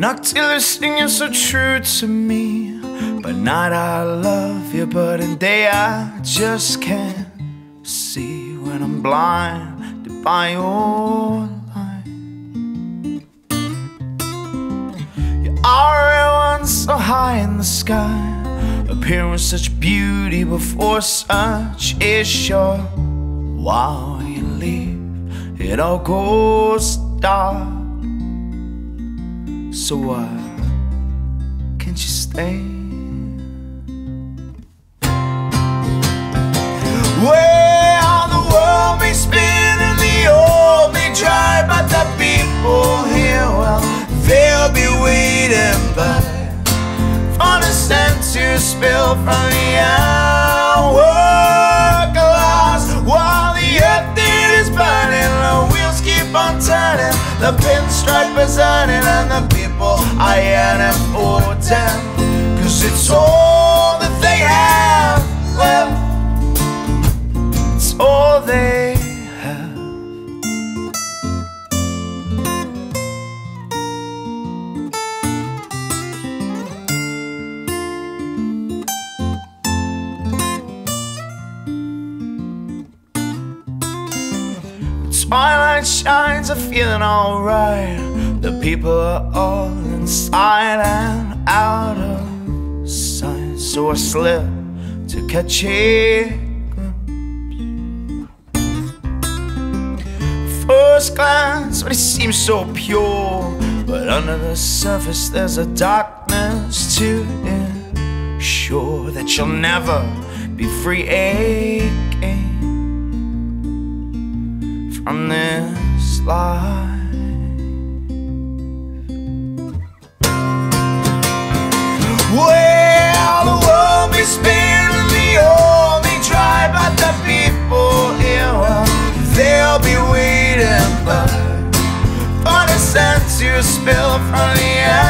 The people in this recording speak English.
Nocturnally singing so true to me. By night I love you, but in day I just can't see. When I'm blinded by your light, your aura runs so high in the sky, appearing with such beauty before such is your. While you leave, it all goes dark. So why can't you stay? Well, the world may spin and the old may dry, but the people here, well, they'll be waiting by for the scent to spill from the hourglass. While the earth it is burning, the wheels keep on turning, the pinstripe is earning, and the people I yearn for them, 'cause it's all that they have left. It's all they have. The twilight shines, I'm feeling alright. The people are all inside and out of sight, so I slip to catch a first glance, but it seems so pure. But under the surface there's a darkness to ensure that you'll never be free again from this life. Well, the world may spin and the old may dry, but the people here, well, they'll be waiting for the scent to spill from the air.